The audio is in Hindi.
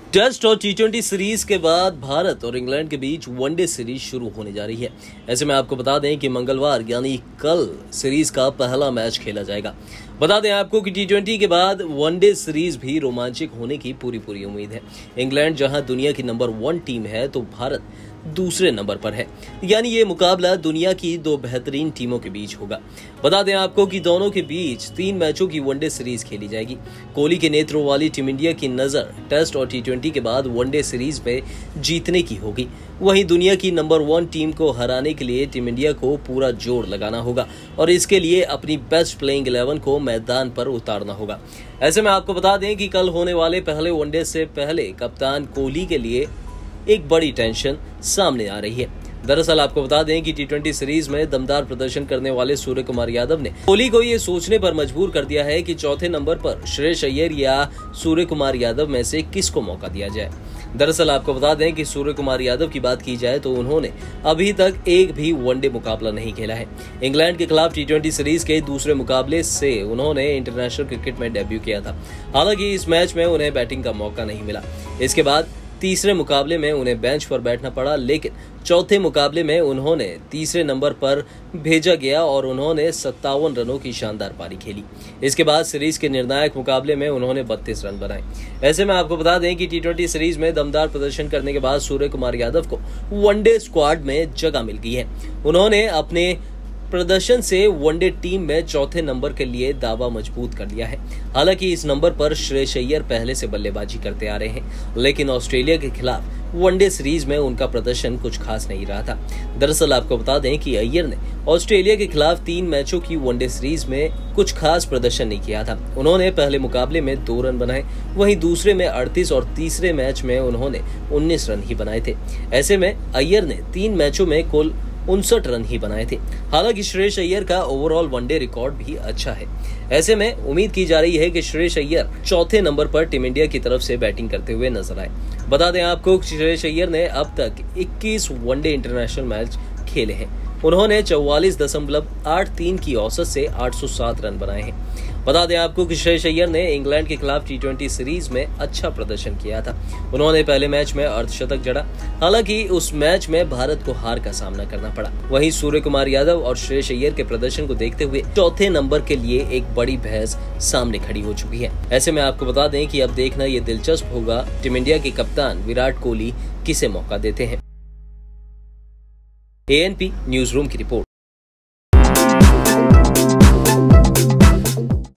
टेस्ट और टी20 सीरीज के बाद भारत और इंग्लैंड के बीच वनडे सीरीज शुरू होने जा रही है। ऐसे में आपको बता दें कि मंगलवार यानी कल सीरीज का पहला मैच खेला जाएगा। बता दें आपको कि टी20 के बाद वनडे सीरीज भी रोमांचक होने की पूरी उम्मीद है। इंग्लैंड जहां दुनिया की नंबर 1 टीम है तो भारत दूसरे नंबर पर है, यानी ये मुकाबला दुनिया की दो बेहतरीन टीमों के बीच होगा। बता दें आपको कि दोनों के बीच 3 मैचों की वनडे सीरीज खेली जाएगी। कोहली के नेतृत्व वाली टीम इंडिया की नजर टेस्ट और टी20 के बाद वनडे सीरीज पे जीतने की होगी। वहीं दुनिया की नंबर 1 टीम को हराने के लिए टीम इंडिया को पूरा जोर लगाना होगा और इसके लिए अपनी बेस्ट प्लेइंग 11 को मैदान पर उतारना होगा। ऐसे में आपको बता दें कि कल होने वाले पहले वनडे से पहले कप्तान कोहली के लिए एक बड़ी टेंशन सामने आ रही है। दरअसल आपको बता दें कि टी20 सीरीज में दमदार प्रदर्शन करने वाले सूर्य कुमार यादव ने कोहली को ये सोचने पर मजबूर कर दिया है कि चौथे नंबर पर श्रेयस अय्यर या सूर्य कुमार यादव में से किसको मौका दिया जाए। दरअसल आपको बता दें कि सूर्य कुमार यादव की बात की जाए तो उन्होंने अभी तक एक भी वनडे मुकाबला नहीं खेला है। इंग्लैंड के खिलाफ टी20 सीरीज के दूसरे मुकाबले से उन्होंने इंटरनेशनल क्रिकेट में डेब्यू किया था। हालांकि इस मैच में उन्हें बैटिंग का मौका नहीं मिला। इसके बाद तीसरे मुकाबले में उन्हें बेंच पर बैठना पड़ा, लेकिन चौथे मुकाबले में उन्होंने तीसरे नंबर पर भेजा गया और उन्होंने 57 रनों की शानदार पारी खेली। इसके बाद सीरीज के निर्णायक मुकाबले में उन्होंने 32 रन बनाए। ऐसे में आपको बता दें कि टी20 सीरीज में दमदार प्रदर्शन करने के बाद सूर्य कुमार यादव को वनडे स्क्वाड में जगह मिल गई है। उन्होंने अपने प्रदर्शन से वनडे टीम में चौथे नंबर के लिए दावा मजबूत कर लिया है। हालांकि इस नंबर पर श्रेयस अय्यर पहले से बल्लेबाजी करते आ रहे हैं, लेकिन ऑस्ट्रेलिया के खिलाफ वनडे सीरीज में उनका प्रदर्शन कुछ खास नहीं रहा था। दरअसल आपको बता दें कि अय्यर ने ऑस्ट्रेलिया के खिलाफ 3 मैचों की वनडे सीरीज में कुछ खास प्रदर्शन नहीं किया था। उन्होंने पहले मुकाबले में 2 रन बनाए, वहीं दूसरे में 38 और तीसरे मैच में उन्होंने 19 रन ही बनाए थे। ऐसे में अय्यर ने 3 मैचों में कुल 59 रन ही बनाए थे। हालांकि श्रेयस अय्यर का ओवरऑल वनडे रिकॉर्ड भी अच्छा है। ऐसे में उम्मीद की जा रही है कि श्रेयस अय्यर चौथे नंबर पर टीम इंडिया की तरफ से बैटिंग करते हुए नजर आए। बता दें आपको कि श्रेयस अय्यर ने अब तक 21 वनडे इंटरनेशनल मैच खेले हैं। उन्होंने 44.83 की औसत से 807 रन बनाए हैं। बता दें आपको कि श्रेयस अय्यर ने इंग्लैंड के खिलाफ टी20 सीरीज में अच्छा प्रदर्शन किया था। उन्होंने पहले मैच में अर्धशतक जड़ा, हालांकि उस मैच में भारत को हार का सामना करना पड़ा। वहीं सूर्य कुमार यादव और श्रेयस अय्यर के प्रदर्शन को देखते हुए चौथे नंबर के लिए एक बड़ी बहस सामने खड़ी हो चुकी है। ऐसे में आपको बता दें कि अब देखना ये दिलचस्प होगा टीम इंडिया के कप्तान विराट कोहली किसे मौका देते हैं। ANP न्यूज रूम की रिपोर्ट।